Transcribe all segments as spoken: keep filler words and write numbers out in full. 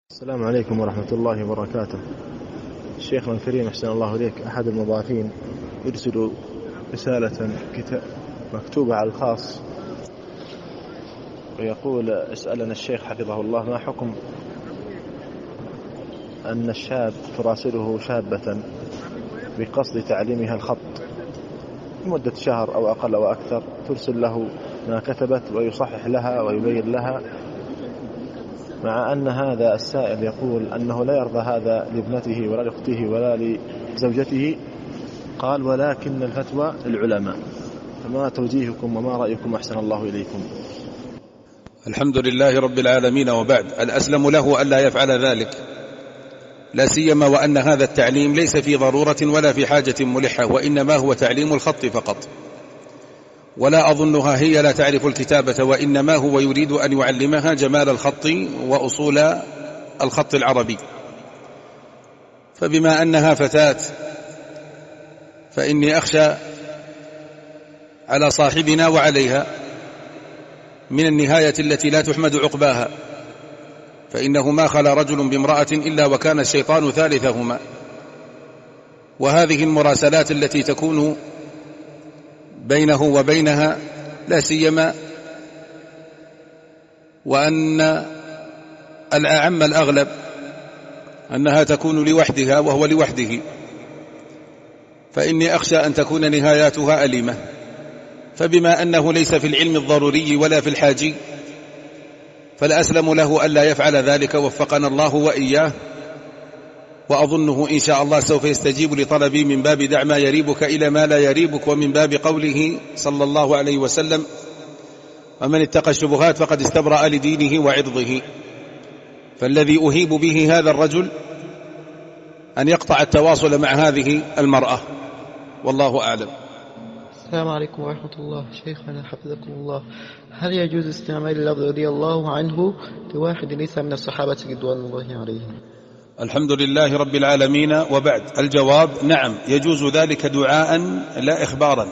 السلام عليكم ورحمة الله وبركاته. الشيخ الكريم أحسن الله إليك، أحد المضافين يرسل رسالة مكتوبة على الخاص ويقول: اسألنا الشيخ حفظه الله ما حكم أن الشاب تراسله شابة بقصد تعليمها الخط لمدة شهر أو أقل أو أكثر، ترسل له ما كتبت ويصحح لها ويبين لها، مع أن هذا السائل يقول أنه لا يرضى هذا لابنته ولا لأخته ولا لزوجته، قال: ولكن الفتوى للعلماء، فما توجيهكم وما رأيكم أحسن الله إليكم؟ الحمد لله رب العالمين، وبعد. الأسلم له ألا يفعل ذلك، لا سيما وأن هذا التعليم ليس في ضرورة ولا في حاجة ملحة، وإنما هو تعليم الخط فقط، ولا أظنها هي لا تعرف الكتابة، وإنما هو يريد أن يعلمها جمال الخط وأصول الخط العربي. فبما أنها فتاة فإني أخشى على صاحبنا وعليها من النهاية التي لا تحمد عقباها، فإنه ما خلا رجل بامرأة إلا وكان الشيطان ثالثهما. وهذه المراسلات التي تكون بينه وبينها، لا سيما وأن الأعم الأغلب أنها تكون لوحدها وهو لوحده، فإني أخشى أن تكون نهاياتها أليمة. فبما أنه ليس في العلم الضروري ولا في الحاجي، فالأسلم له ألا يفعل ذلك، وفقنا الله وإياه. وأظنه إن شاء الله سوف يستجيب لطلبي من باب دع ما يريبك إلى ما لا يريبك، ومن باب قوله صلى الله عليه وسلم: ومن اتقى الشبهات فقد استبرأ لدينه وعرضه. فالذي أهيب به هذا الرجل أن يقطع التواصل مع هذه المرأة، والله أعلم. السلام عليكم ورحمة الله. شيخنا حفظكم الله، هل يجوز استعمال اللفظ رضي الله عنه لواحد ليس من الصحابة رضوان الله عليهم؟ الحمد لله رب العالمين، وبعد. الجواب: نعم، يجوز ذلك دعاء لا إخبارا،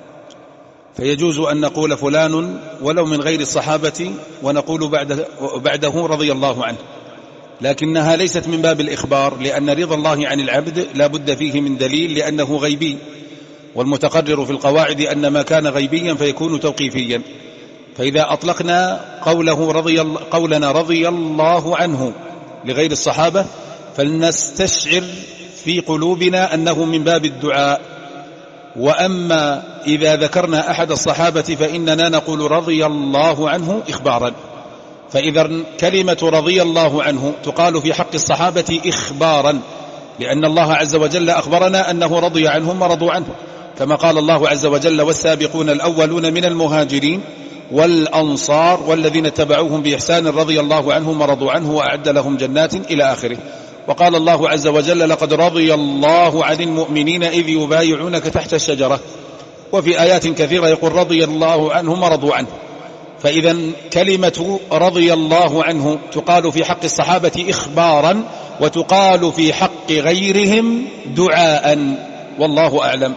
فيجوز أن نقول فلان ولو من غير الصحابة ونقول بعد بعده رضي الله عنه، لكنها ليست من باب الإخبار، لأن رضا الله عن العبد لا بد فيه من دليل، لأنه غيبي، والمتقرر في القواعد أن ما كان غيبيا فيكون توقيفيا. فإذا أطلقنا قوله رضي قولنا رضي الله عنه لغير الصحابة، فلنستشعر في قلوبنا أنه من باب الدعاء. وأما إذا ذكرنا أحد الصحابة فإننا نقول رضي الله عنه إخبارا. فإذا كلمة رضي الله عنه تقال في حق الصحابة إخبارا، لأن الله عز وجل أخبرنا أنه رضي عنهم ورضوا عنه، كما قال الله عز وجل: والسابقون الأولون من المهاجرين والأنصار والذين اتبعوهم بإحسان رضي الله عنهم ورضوا عنه وأعد لهم جنات إلى آخره. وقال الله عز وجل: لقد رضي الله عن المؤمنين إذ يبايعونك تحت الشجرة. وفي آيات كثيرة يقول رضي الله عنهم ورضوا عنه. فإذا كلمة رضي الله عنه تقال في حق الصحابة إخبارا، وتقال في حق غيرهم دعاء، والله أعلم.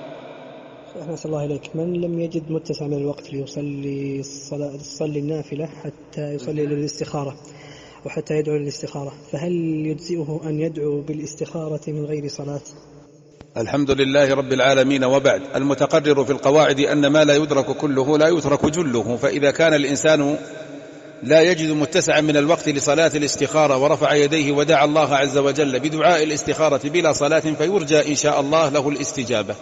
أحسن الله إليك، من لم يجد متسع من الوقت ليصلي الصلاة يصلي النافلة حتى يصلي للاستخارة وحتى يدعو للاستخارة، فهل يجزئه أن يدعو بالاستخارة من غير صلاة؟ الحمد لله رب العالمين، وبعد. المتقرر في القواعد أن ما لا يدرك كله لا يترك جله، فإذا كان الإنسان لا يجد متسعا من الوقت لصلاة الاستخارة ورفع يديه ودعا الله عز وجل بدعاء الاستخارة بلا صلاة، فيرجى إن شاء الله له الاستجابة.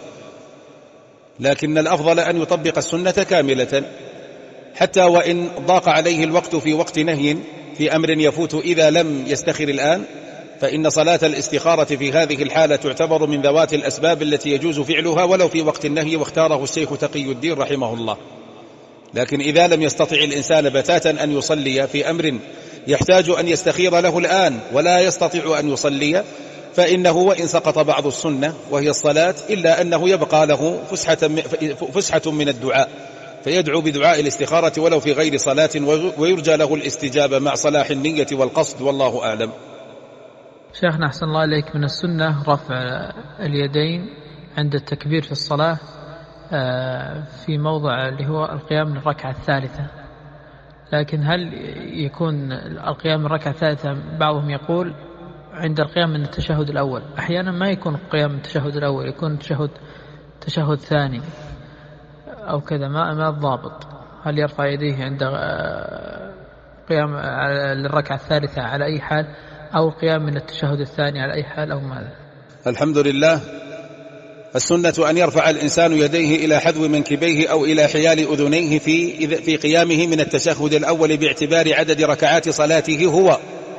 لكن الأفضل أن يطبق السنة كاملة، حتى وإن ضاق عليه الوقت في وقت نهي في أمر يفوت إذا لم يستخر الآن، فإن صلاة الاستخارة في هذه الحالة تعتبر من ذوات الأسباب التي يجوز فعلها ولو في وقت النهي، واختاره الشيخ تقي الدين رحمه الله. لكن إذا لم يستطع الإنسان بتاتا أن يصلي في أمر يحتاج أن يستخير له الآن ولا يستطيع أن يصلي، فإنه وإن سقط بعض السنة وهي الصلاة إلا أنه يبقى له فسحة من الدعاء، فيدعو بدعاء الاستخارة ولو في غير صلاة، ويرجى له الاستجابة مع صلاح النية والقصد، والله أعلم. شيخنا أحسن الله إليك، من السنة رفع اليدين عند التكبير في الصلاة في موضع اللي هو القيام من الركعة الثالثة، لكن هل يكون القيام من الركعة الثالثة بعضهم يقول عند القيام من التشهد الأول، أحيانا ما يكون قيام من التشهد الأول، يكون تشهد تشهد ثاني أو كذا، ما ما الضابط؟ هل يرفع يديه عند قيام للركعة الثالثة على أي حال، أو القيام من التشهد الثاني على أي حال، أو ماذا؟ الحمد لله. السنة أن يرفع الإنسان يديه إلى حذو منكبيه أو إلى حيال أذنيه في في قيامه من التشهد الأول باعتبار عدد ركعات صلاته هو.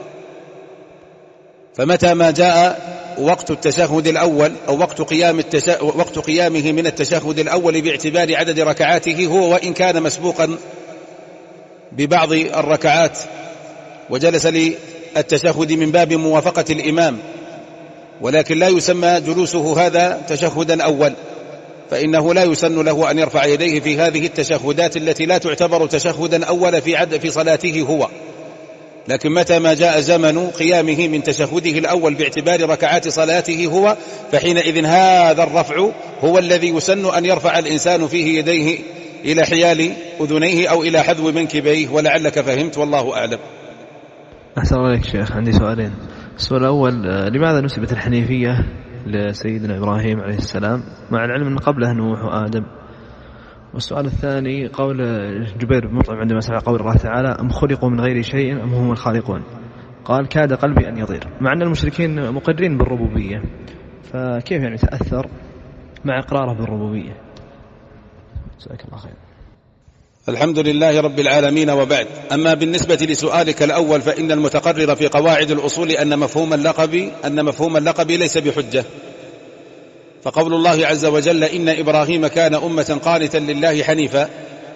فمتى ما جاء وقت التشهد الأول أو وقت قيام التشهد وقت قيامه من التشهد الأول باعتبار عدد ركعاته هو، وإن كان مسبوقا ببعض الركعات وجلس للتشهد من باب موافقة الإمام، ولكن لا يسمى جلوسه هذا تشهدا أول، فإنه لا يسن له أن يرفع يديه في هذه التشهدات التي لا تعتبر تشهدا أول في عد في صلاته هو. لكن متى ما جاء زمن قيامه من تشهده الأول باعتبار ركعات صلاته هو، فحينئذ هذا الرفع هو الذي يسن أن يرفع الإنسان فيه يديه إلى حيال أذنيه أو إلى حذو منكبيه. ولعلك فهمت، والله أعلم. أحسن الله عليك شيخ. عندي سؤالين. السؤال الأول، لماذا نسبت الحنيفية لسيدنا إبراهيم عليه السلام مع العلم أن قبله نوح وآدم؟ والسؤال الثاني، قول جبير بن مطعم عندما سمع قول الله تعالى أم خلقوا من غير شيء أم هم الخالقون، قال كاد قلبي أن يطير، مع أن المشركين مقرين بالربوبية، فكيف يعني تأثر مع إقراره بالربوبية؟ جزاك الله خير. الحمد لله رب العالمين، وبعد. أما بالنسبة لسؤالك الأول، فإن المتقرر في قواعد الأصول أن مفهوم اللقب أن مفهوم اللقب ليس بحجة. فقول الله عز وجل إن إبراهيم كان أمة قانتا لله حنيفا،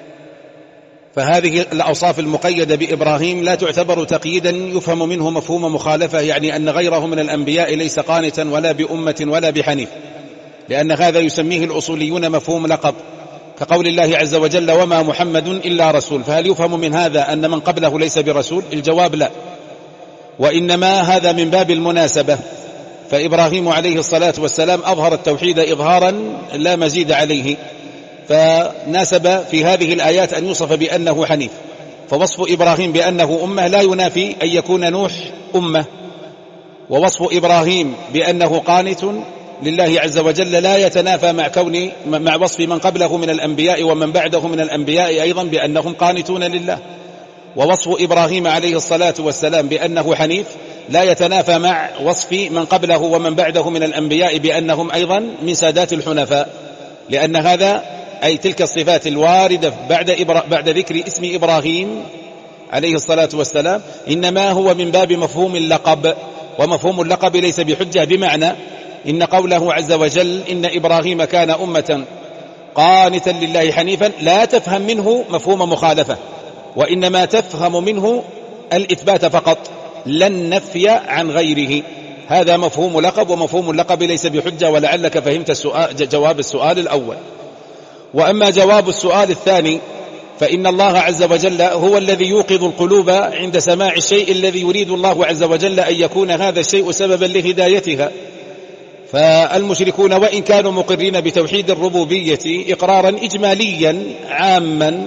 فهذه الأوصاف المقيدة بإبراهيم لا تعتبر تقييدا يفهم منه مفهوم مخالفة، يعني أن غيره من الأنبياء ليس قانتا ولا بأمة ولا بحنيف، لأن هذا يسميه الأصوليون مفهوم لقب، كقول الله عز وجل وما محمد إلا رسول. فهل يفهم من هذا أن من قبله ليس برسول؟ الجواب لا، وإنما هذا من باب المناسبة. فإبراهيم عليه الصلاة والسلام أظهر التوحيد إظهارا لا مزيد عليه، فناسب في هذه الآيات أن يوصف بأنه حنيف. فوصف إبراهيم بأنه أمة لا ينافي أن يكون نوح أمة، ووصف إبراهيم بأنه قانت لله عز وجل لا يتنافى مع كون مع وصف من قبله من الأنبياء ومن بعده من الأنبياء أيضا بأنهم قانتون لله. ووصف إبراهيم عليه الصلاة والسلام بأنه حنيف لا يتنافى مع وصف من قبله ومن بعده من الأنبياء بأنهم أيضا من سادات الحنفاء، لأن هذا أي تلك الصفات الواردة بعد, إبرا بعد ذكر اسم إبراهيم عليه الصلاة والسلام إنما هو من باب مفهوم اللقب، ومفهوم اللقب ليس بحجة، بمعنى إن قوله عز وجل إن إبراهيم كان أمة قانتا لله حنيفا لا تفهم منه مفهوم مخالفة، وإنما تفهم منه الإثبات فقط لا النفي عن غيره. هذا مفهوم لقب، ومفهوم اللقب ليس بحجة. ولعلك فهمت السؤال جواب السؤال الأول. وأما جواب السؤال الثاني، فإن الله عز وجل هو الذي يوقظ القلوب عند سماع الشيء الذي يريد الله عز وجل أن يكون هذا الشيء سببا لهدايتها. فالمشركون وإن كانوا مقرين بتوحيد الربوبية إقرارا إجماليا عاما،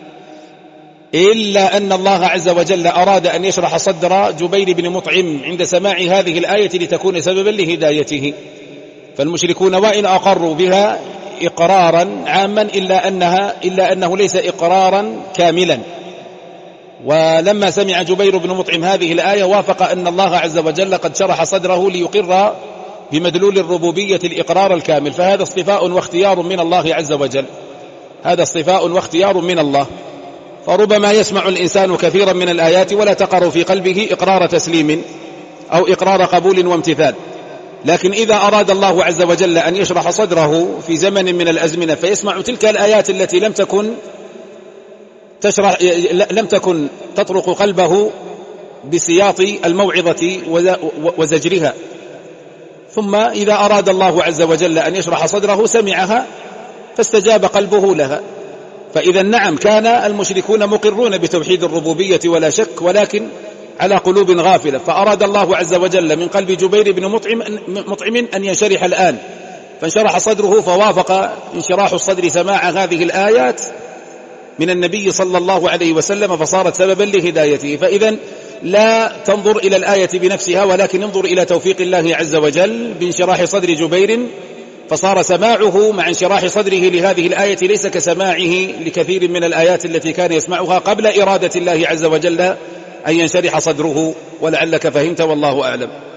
إلا أن الله عز وجل أراد أن يشرح صدر جبير بن مطعم عند سماع هذه الآية لتكون سببا لهدايته. فالمشركون وإن أقروا بها إقرارا عاما إلا أنها إلا أنه ليس إقرارا كاملا. ولما سمع جبير بن مطعم هذه الآية وافق أن الله عز وجل قد شرح صدره ليقر بمدلول الربوبية الإقرار الكامل. فهذا اصطفاء واختيار من الله عز وجل، هذا اصطفاء واختيار من الله. فربما يسمع الإنسان كثيرا من الآيات ولا تقر في قلبه إقرار تسليم أو إقرار قبول وامتثال، لكن إذا أراد الله عز وجل أن يشرح صدره في زمن من الأزمنة فيسمع تلك الآيات التي لم تكن تشرح لم تكن تطرق قلبه بسياط الموعظة وزجرها، ثم إذا أراد الله عز وجل أن يشرح صدره سمعها فاستجاب قلبه لها. فإذا نعم، كان المشركون مقرون بتوحيد الربوبية ولا شك، ولكن على قلوب غافلة. فأراد الله عز وجل من قلب جبير بن مطعم, مطعم أن ينشرح الآن، فانشرح صدره، فوافق انشراح الصدر سماع هذه الآيات من النبي صلى الله عليه وسلم فصارت سببا لهدايته. فإذا لا تنظر إلى الآية بنفسها، ولكن انظر إلى توفيق الله عز وجل بانشراح صدر جبير، فصار سماعه مع انشراح صدره لهذه الآية ليس كسماعه لكثير من الآيات التي كان يسمعها قبل إرادة الله عز وجل أن ينشرح صدره. ولعلك فهمت، والله أعلم.